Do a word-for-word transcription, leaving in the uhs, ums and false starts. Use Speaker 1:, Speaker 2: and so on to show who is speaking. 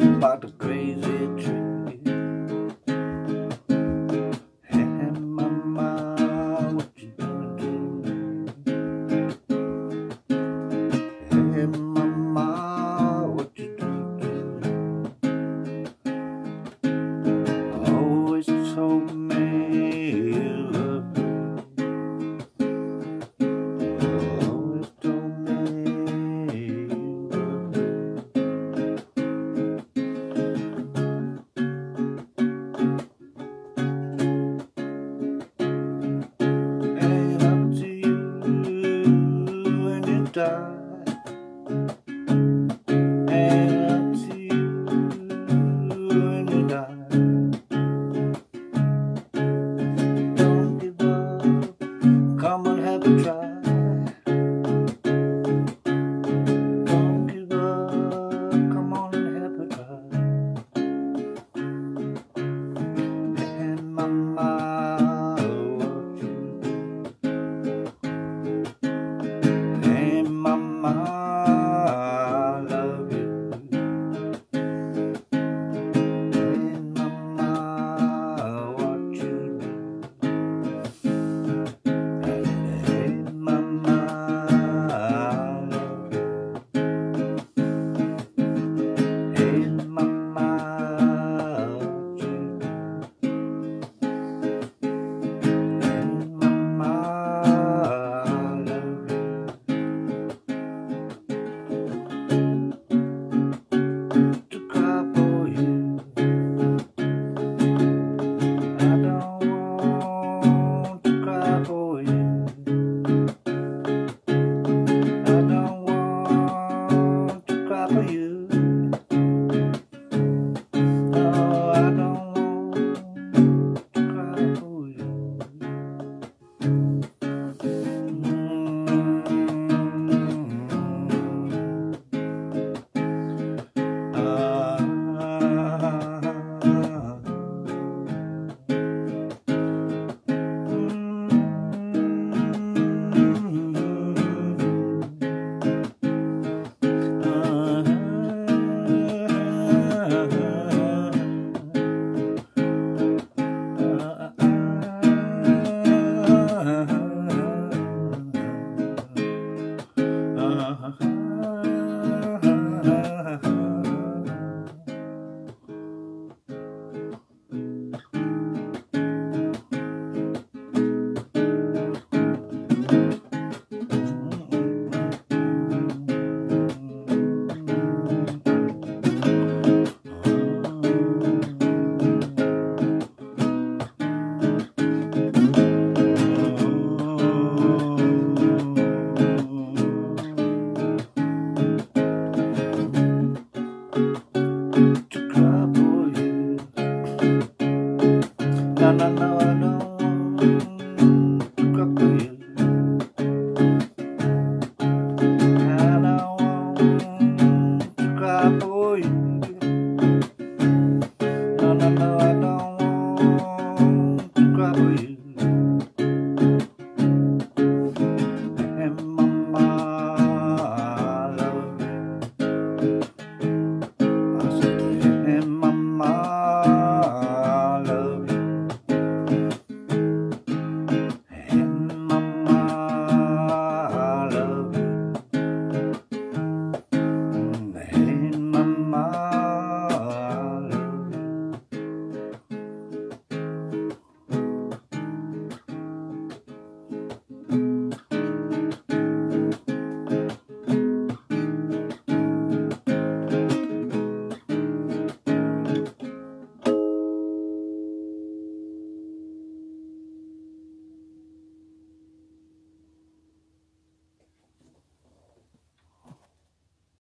Speaker 1: about the crazy tree. Hey mama, what you gonna do? Hey mama, what you gonna do? Always told me you love me. Always told me you love me. Ain't up to you when you die. Ain't up to you when you die. Don't give up, come on, have a try. Don't give up, come on and have a try. And mama, what you do? Hey mama, I love you. Hey mama, what you do? Hey mama, I love you. Hey mama, what you do? Hey mama, I love you. To cry for you, I don't want to cry for you. I don't want to cry for you. No, I don't want to cry for you. Mm. To